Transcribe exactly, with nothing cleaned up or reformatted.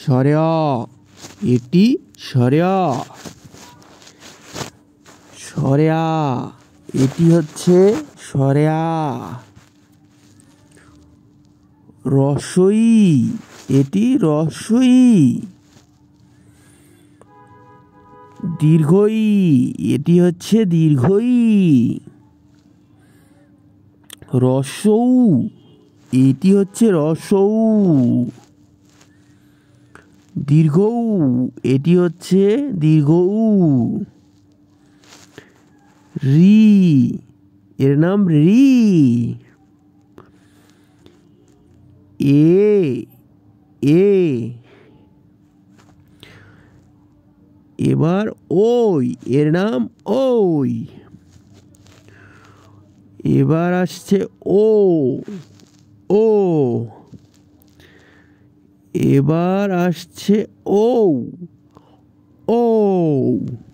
স্বরে অ, এটি স্বরে অ। স্বরে আ, এটি হচ্ছে স্বরে আ। রস্বই, এটি রস্বই। দীর্ঘই, এটি হচ্ছে দীর্ঘই। রস্যৌ, এটি হচ্ছে রস্যৌ। দীর্ঘৌ, এটি হচ্ছে দীর্ঘৌ। রি, এর নাম রি। এ, এ। এবার ওই, এর নাম ওই। এবার আসছে ও, ও। এবার আসছে ও, ও।